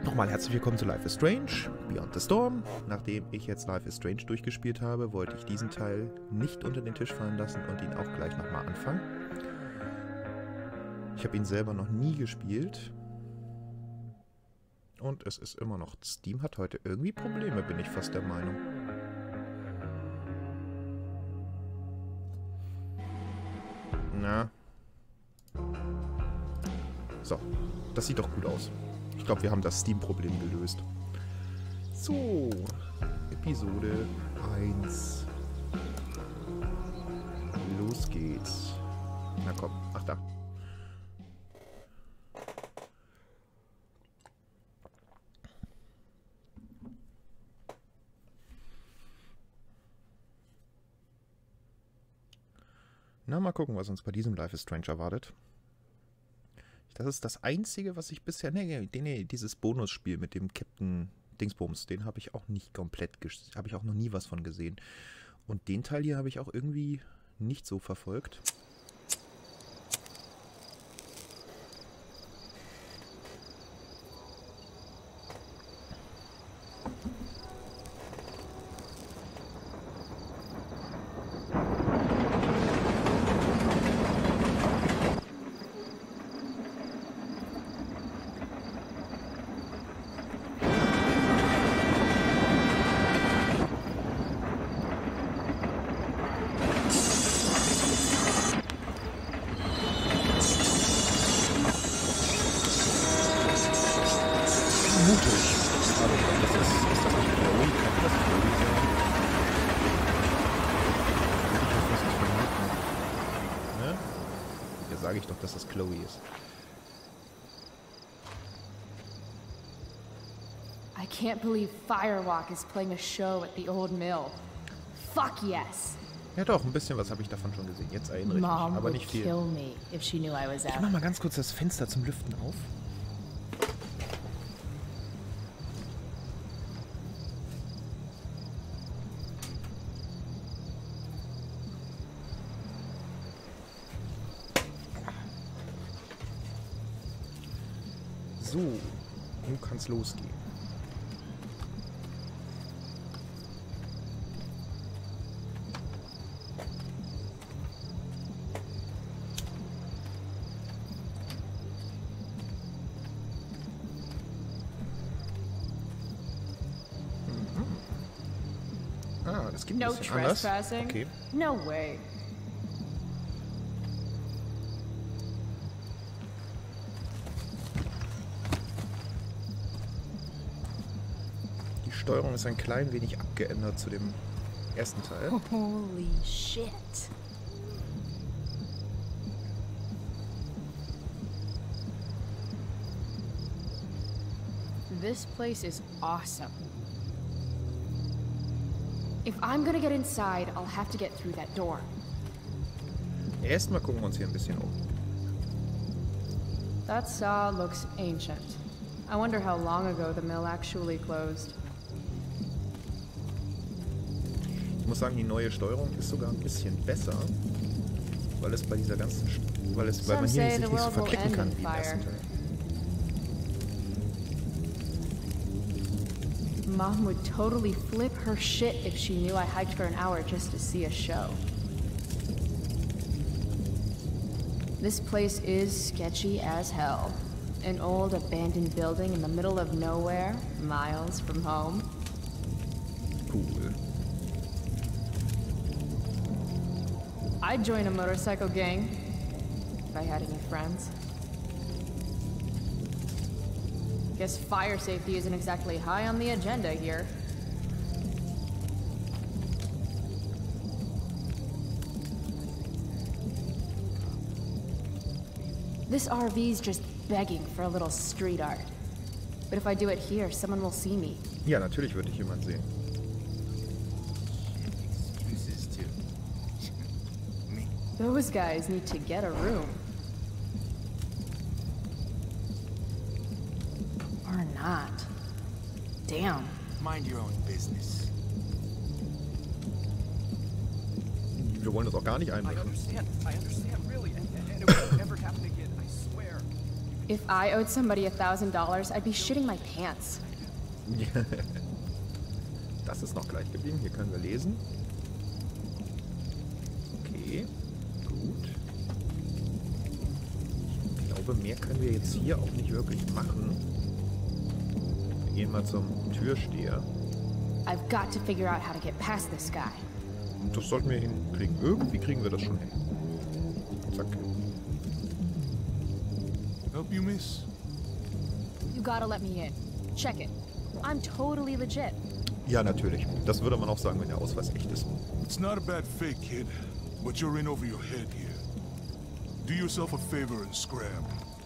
Nochmal herzlich willkommen zu Life is Strange, Beyond the Storm. Nachdem ich jetzt Life is Strange durchgespielt habe, wollte ich diesen Teil nicht unter den Tisch fallen lassen und ihn auch gleich nochmal anfangen. Ich habe ihn selber noch nie gespielt. Und es ist immer noch... Steam hat heute irgendwie Probleme, bin ich fast der Meinung. Na. So, das sieht doch gut aus. Ich glaube, wir haben das Steam-Problem gelöst. So, Episode 1. Los geht's. Na komm, ach da. Na, mal gucken, was uns bei diesem Life is Strange erwartet. Das ist das Einzige, was ich bisher... Nee, dieses Bonusspiel mit dem Captain Dingsbums, den habe ich auch nicht komplett... Habe ich auch noch nie was von gesehen. Und den Teil hier habe ich auch irgendwie nicht so verfolgt. Sage ich doch, dass das Chloe ist. I can't believe Firewalk is playing a show at the old mill. Fuck yes. Ja doch, ein bisschen was habe ich davon schon gesehen. Jetzt erinnere ich mich, aber nicht viel. Ich mach mal ganz kurz das Fenster zum Lüften auf. So, nun kann's losgehen. Ah, das gibt ein bisschen anders. Okay. No way. Die Steuerung ist ein klein wenig abgeändert zu dem ersten Teil. Holy shit. This place is awesome. If I'm gonna get inside, I'll have to get through that door. Erstmal gucken wir uns hier ein bisschen um. That saw looks ancient. I wonder how long ago the mill actually closed. Ich muss sagen, die neue Steuerung ist sogar ein bisschen besser, weil es bei dieser ganzen, weil man hier sich nicht so verklicken kann wie im ersten Teil. Mom would totally flip her shit if she knew I hiked for an hour just to see a show. This place is sketchy as hell. An old abandoned building in the middle of nowhere, miles from home. Cool. I'd join a motorcycle gang if I had any friends. Guess fire safety isn't exactly high on the agenda here. This RV's just begging for a little street art. But if I do it here, someone will see me. Ja, natürlich würde ich jemand sehen. Those guys need to get a room. Or not. Damn. Mind your own business. Wir wollen das auch gar nicht einbringen. I understand, really. And it won't ever happen again, I swear. You If I owed somebody $1,000, I'd be shitting my pants. Das ist noch gleich geblieben. Hier können wir lesen. Okay, gut. Ich glaube, mehr können wir jetzt hier auch nicht wirklich machen. Wir gehen mal zum Türsteher. I've got to figure out how to get past this guy. Das sollten wir hinkriegen. Irgendwie kriegen wir das schon hin. Zack. Help you, miss? You gotta let me in. Check it. I'm totally legit. Ja, natürlich. Das würde man auch sagen, wenn der Ausweis echt ist. It's not a bad fake, kid. But you're in over your head here. Do yourself a favor and scram.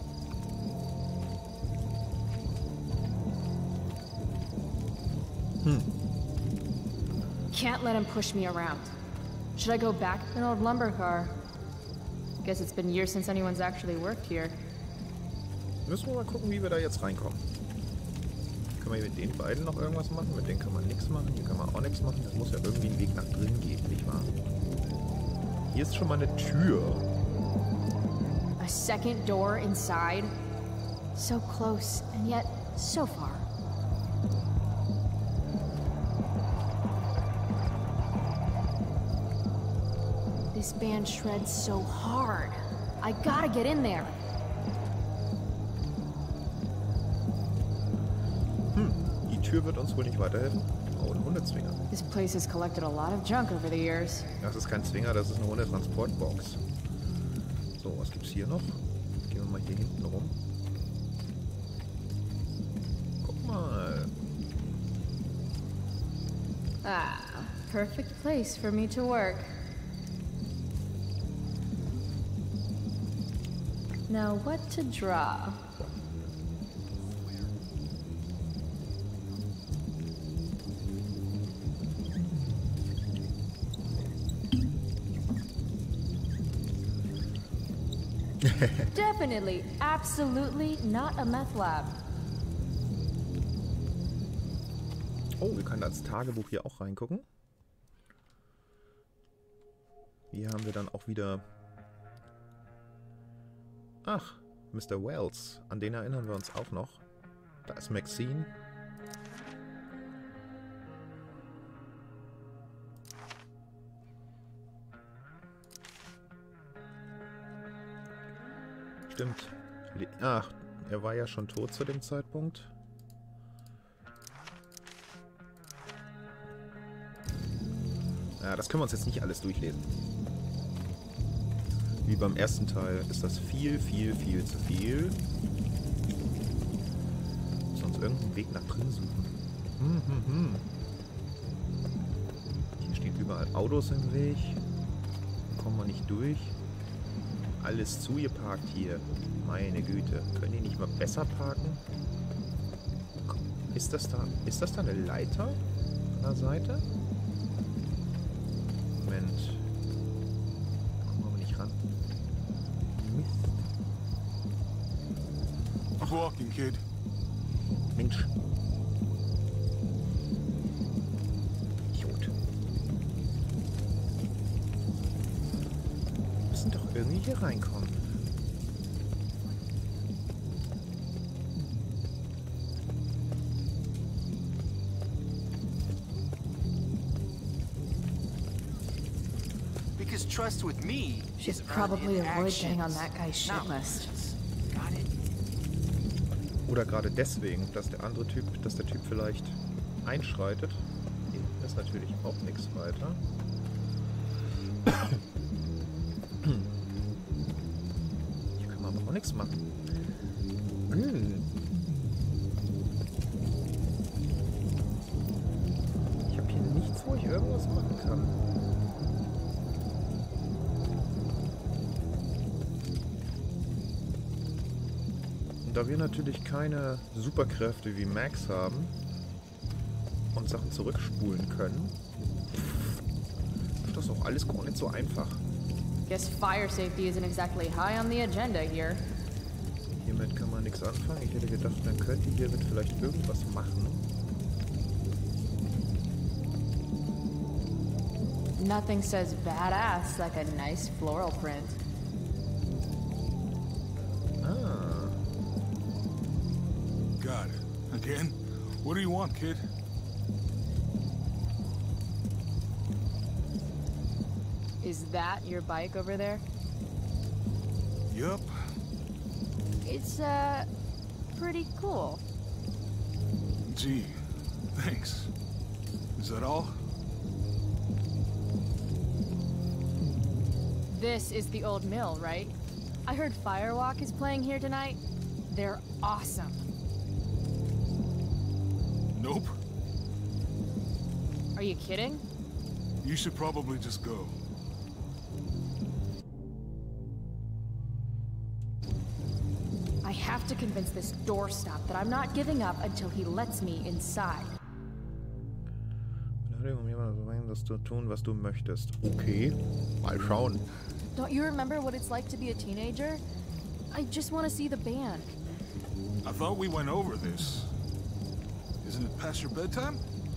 Can't let him push me around. Should I go back to an old lumber car? Guess it's been years since anyone's actually worked here. Müssen wir mal gucken, wie wir da jetzt reinkommen. Können wir mit den beiden noch irgendwas machen? Mit denen kann man nichts machen. Hier kann man auch nichts machen. Das muss ja irgendwie einen Weg nach drinnen geben, nicht wahr? Hier ist schon mal eine Tür. A second door inside? So close, and yet so far. This band shreds so hard. I gotta get in there. Die Tür wird uns wohl nicht weiterhelfen. Oh, ein Hundezwinger. This place has collected a lot of junk over the years. Das ist kein Zwinger, das ist eine Hundetransportbox. So, was gibt's hier noch? Gehen wir mal hier hinten rum. Guck mal. Ah, perfect place for me to work. Now what to draw? Definitely, absolutely not a meth lab. Oh, wir können als Tagebuch hier auch reingucken. Hier haben wir dann auch wieder... Ach, Mr. Wells. An den erinnern wir uns auch noch. Da ist Maxine. Stimmt. Ach, er war ja schon tot zu dem Zeitpunkt. Ja, das können wir uns jetzt nicht alles durchlesen. Wie beim ersten Teil ist das viel, viel, viel zu viel. Müssen uns irgendeinen Weg nach drin suchen. Hier stehen überall Autos im Weg. Kommen wir nicht durch. Alles zugeparkt hier. Meine Güte. Können die nicht mal besser parken? Ist das da eine Leiter an der Seite? Moment. Kommen wir aber nicht ran. Mist. Keep walking, kid. Mensch. Idiot. Wir müssen doch irgendwie hier reinkommen. Because trust with me Should is probably earned in avoid getting on actions, that guy's shit not list. words. Got it? Oder gerade deswegen, dass der Typ vielleicht einschreitet. Hier ist natürlich auch nichts weiter. Hier können wir aber auch nichts machen. Ich habe hier nichts, wo ich irgendwas machen kann. Und da wir natürlich keine Superkräfte wie Max haben und Sachen zurückspulen können, ist das auch alles gar nicht so einfach. Guess fire safety isn't exactly high on the agenda here. Hiermit kann man nichts anfangen. Ich hätte gedacht, man könnte hiermit vielleicht irgendwas machen. Nothing says badass like a nice floral print. Ah. Again? What do you want, kid? Is that your bike over there? Yup. It's, pretty cool. Gee, thanks. Is that all? This is the old mill, right? I heard Firewalk is playing here tonight. They're awesome. Nope. Are you kidding? You should probably just go. I have to convince this doorstop that I'm not giving up until he lets me inside. Dass du tun, was du möchtest. Okay, mal schauen. Don't you remember what it's like to be a teenager? I just want to see the band. I thought we went over this. Isn't it past your bedtime?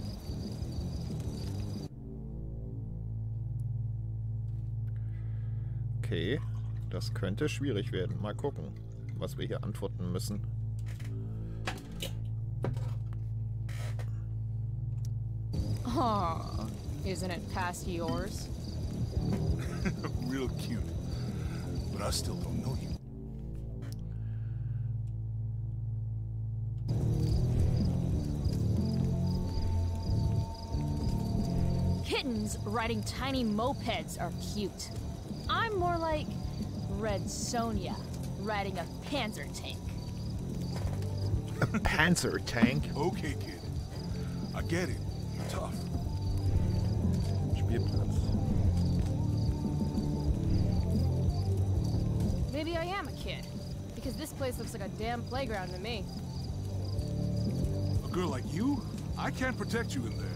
Okay, das könnte schwierig werden. Mal gucken, was wir hier antworten müssen. Oh, isn't it past yours? Real cute. But I still don't know you. Kittens riding tiny mopeds are cute. I'm more like Red Sonja riding a Panzer tank. A Panzer tank? Okay, kid. I get it. You're tough. Spielplatz. Maybe I am a kid, because this place looks like a damn playground to me. A girl like you? I can't protect you in there.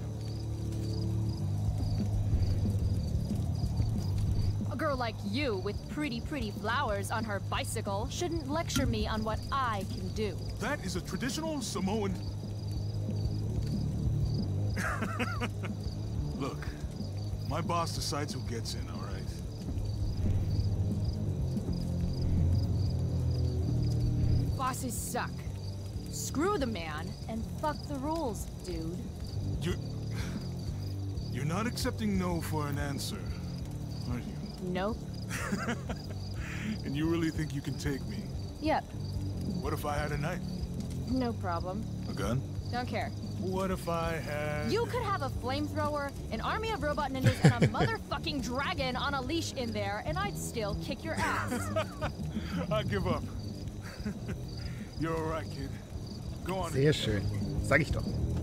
A girl like you with pretty flowers on her bicycle shouldn't lecture me on what I can do. That is a traditional Samoan... Look, my boss decides who gets in, all right? Bosses suck. Screw the man and fuck the rules, dude. You're not accepting no for an answer, are you? Nope. And you really think you can take me? Yep. What if I had a knife? No problem. A gun? Don't care. What if I had... You could have a flamethrower, an army of robot ninjas, and a motherfucking dragon on a leash in there, and I'd still kick your ass. I give up. You're all right, kid. Go on. Sehr schön. Sag ich doch.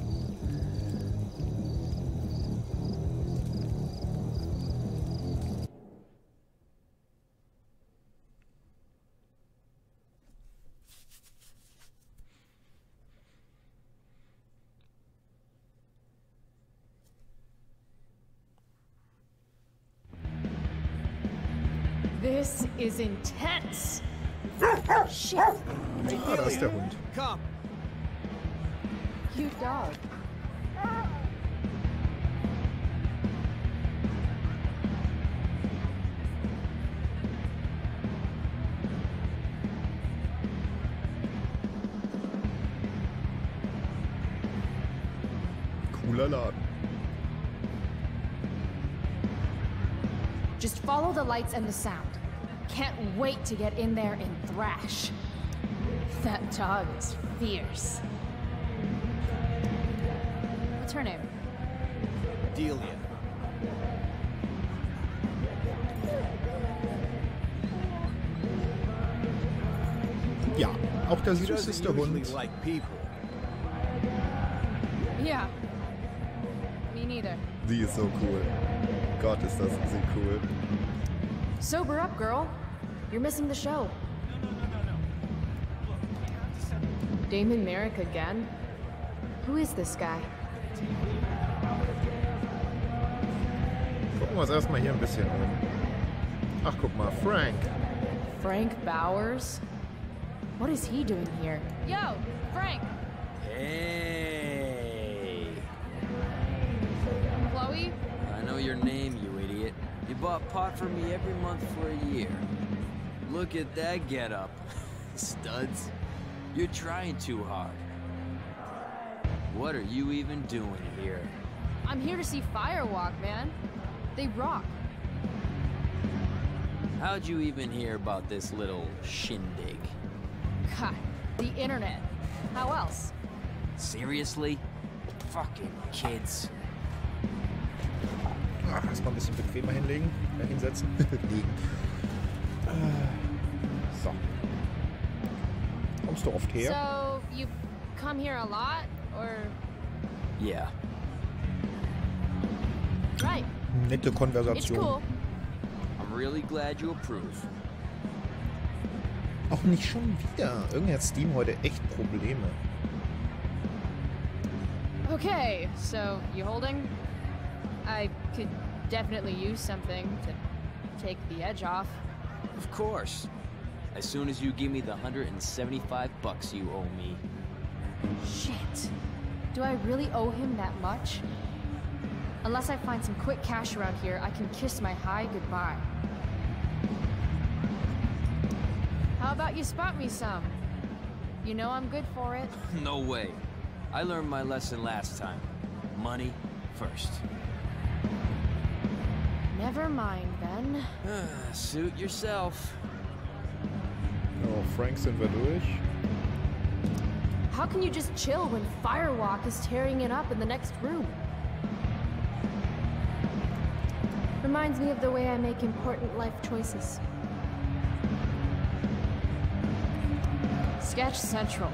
This is intense. Shit. Ah, da ist der Hund. Come. Cute dog. Cooler Laden. Just follow the lights and the sound. Can't wait to get in there and thrash. That dog is fierce. What's her name? Delia. Ja, auch der She doesn't süßeste usually Hund. like people. Yeah. Me neither. Sie ist so cool. Gott, ist das sie cool. Sober up, girl. You're missing the show. Damon Merrick again? Who is this guy? Gucken wir uns erstmal hier ein bisschen um. Ach, guck mal, Frank. Frank Bowers? What is he doing here? Yo, Frank! Hey! Chloe? I know your name, you idiot. You bought pot for me every month for a year. Look at that getup. Studs. You're trying too hard. What are you even doing here? I'm here to see Firewalk, man. They rock. How'd you even hear about this little shindig? God, the internet. How else? Seriously? Fucking kids. Ach, erstmal ein bisschen bequemer hinsetzen. Liegen. So. Kommst du oft her? So, you come here a lot, or? Yeah. Right. Nette It's Konversation. cool. I'm really glad you approve. Auch nicht schon wieder. Irgendwie hat Steam heute echt Probleme. Okay, so you holding? I could definitely use something to take the edge off. Of course. As soon as you give me the $175 you owe me. Shit. Do I really owe him that much? Unless I find some quick cash around here, I can kiss my high goodbye. How about you spot me some? You know I'm good for it. No way. I learned my lesson last time. Money first. Never mind, then. Suit yourself. Oh, Frank sind wir durch. How can you just chill when Firewalk is tearing it up in the next room? Reminds me of the way I make important life choices. Sketch Central.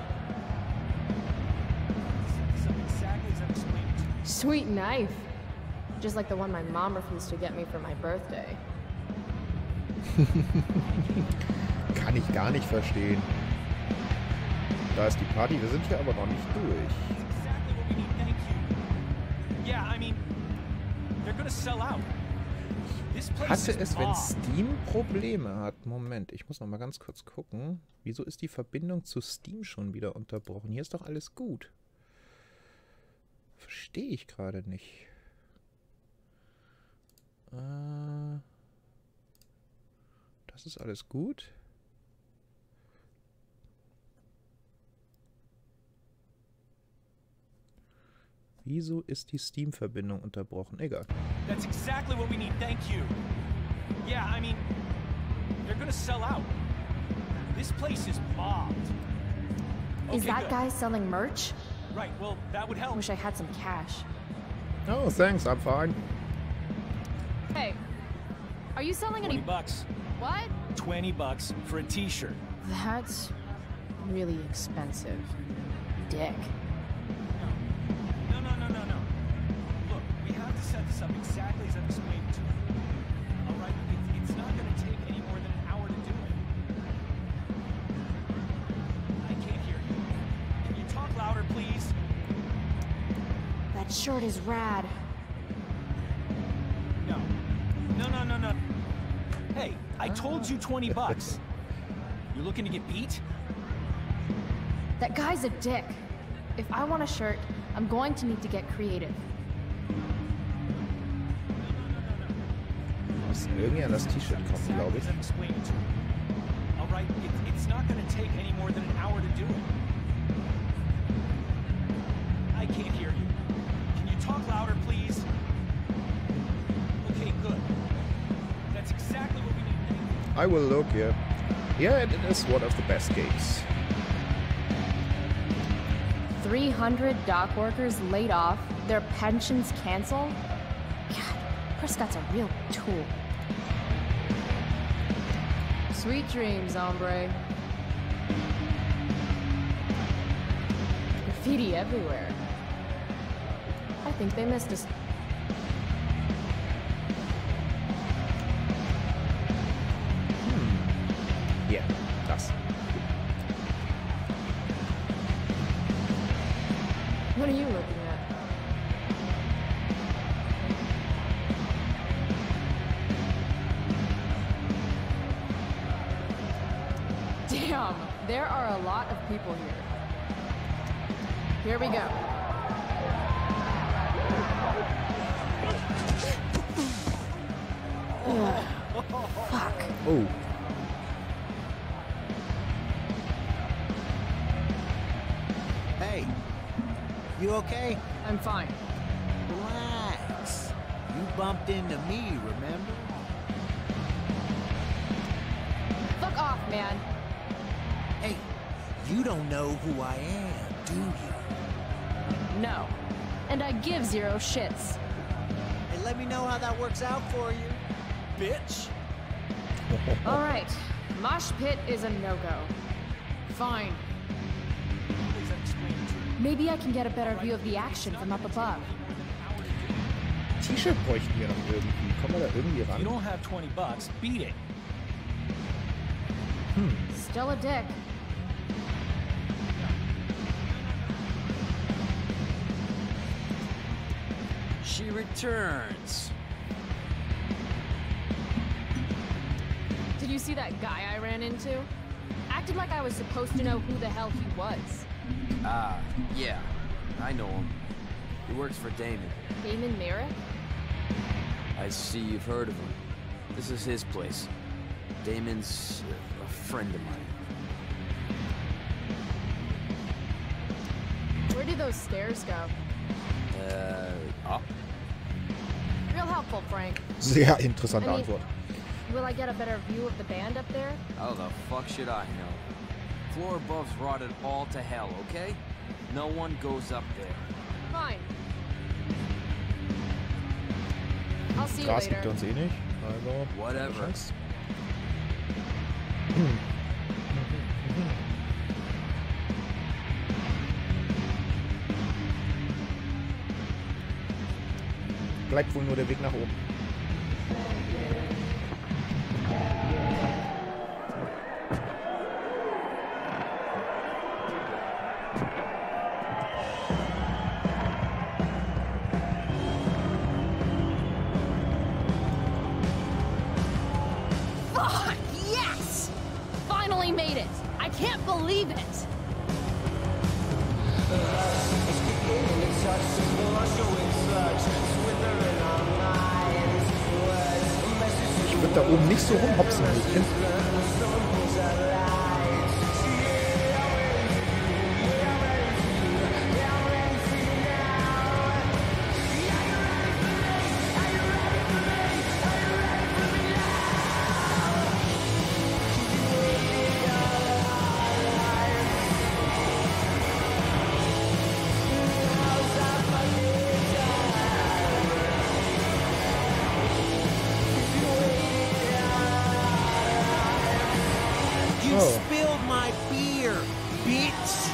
Exactly as I've explained it to you. Sweet knife. Just like the one my mom refused to get me for my birthday. Kann ich gar nicht verstehen. Da ist die Party, wir sind hier aber noch nicht durch. Exactly what we need, thank you. Yeah, I mean, they're gonna sell out. This place Hasse is es, wenn bomb. Steam Probleme hat. Moment, ich muss noch mal ganz kurz gucken. Wieso ist die Verbindung zu Steam schon wieder unterbrochen? Hier ist doch alles gut. Verstehe ich gerade nicht. Das ist alles gut. Wieso ist die Steam-Verbindung unterbrochen? Egal. That's exactly what we need, thank you. Yeah, I mean, they're gonna sell out. This place is bombed. Is Okay, that good. guy selling merch? Right, well, that would help. Wish I had some cash. Oh, thanks, I'm fine. Hey, are you selling any... $20. What? $20 for a t-shirt. That's really expensive. Dick. No. Look, we have to set this up exactly as I've explained to you. All right, it's not gonna take any more than an hour to do it. I can't hear you. Can you talk louder, please? That shirt is rad. No. Hey, I told you $20. You looking to get beat? That guy's a dick. If I want a shirt, I'm going to need to get creative. Muss irgendwie an das T-Shirt kommen, glaube ich. As I've explained it to you. All right, it's not gonna take any more than an hour to do it. I can't hear you. Can you talk louder, please? Okay, good. That's exactly what we need. Thank you. I will look, yeah. Yeah, it is one of the best games. 300 dock workers laid off, their pensions canceled? God, Prescott's a real tool. Sweet dreams, hombre. Graffiti everywhere. I think they missed us. Yeah, das. What are you looking at? Damn, there are a lot of people here. Here we go. Ugh, fuck. Oh. Hey, You okay? I'm fine. Relax. You bumped into me, remember? Fuck off, man. Hey, you don't know who I am, do you? No. And I give zero shits. Hey, let me know how that works out for you, bitch. All right. Mosh pit is a no-go. Fine. Maybe I can get a better view of the action from up above. T-Shirt bräuchten wir noch irgendwie. Kommen wir da irgendwie If you ran? don't have $20, beat it. Still a dick. She returns. Did you see that guy I ran into? Acted like I was supposed to know who the hell he was. Ah, yeah. I know him. He works for Damon. Damon Merrick? I see you've heard of him. This is his place. Damon's a friend of mine. Where do those stairs go? Up? Real helpful, Frank. Sehr interessante I mean- Antwort. Will I get a better view of the band up there? How the fuck should I know? Floor above's rotted all to hell, okay? No one goes up there. Fine. I'll see you Gras later. gibt er uns eh nicht. Also, Whatever. Chance. Bleibt wohl nur der Weg nach oben. Fuck, yes! Finally made it! I can't believe it! Ich würde da oben nicht so rumhopsen, Mädchen. You Oh. spilled my beer, bitch.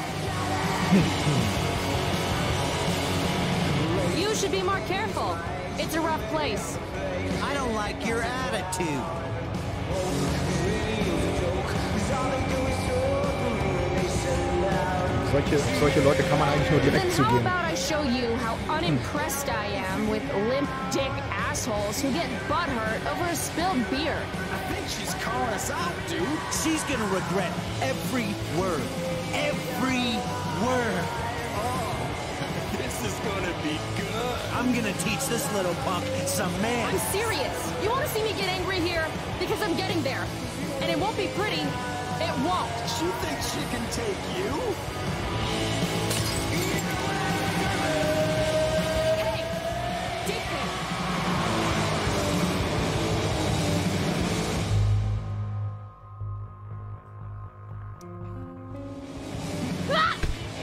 You should be more careful. It's a rough place. I don't like your attitude. Solche Leute kann man eigentlich nur Then direkt how zugeben. about I show you how unimpressed I am with limp dick assholes who get butthurt over a spilled beer? I think she's calling us out, dude. She's gonna regret every word. Every word. This is gonna be good. I'm gonna teach this little punk some I'm manners. serious. You want to see me get angry here? Because I'm getting there. And it won't be pretty. It won't. She thinks she can take you? Hey! Dickhead! Ah!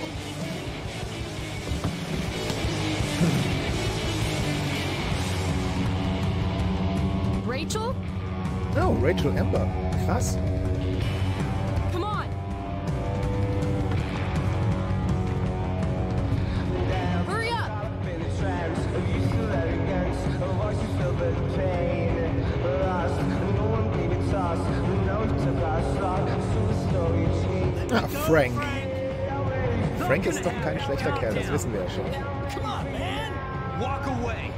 Rachel? Oh, Rachel Amber. Krass. Come on! Hurry up! Ah, Frank. Frank ist doch kein schlechter Kerl, das wissen wir ja schon. Come on, man. Walk away.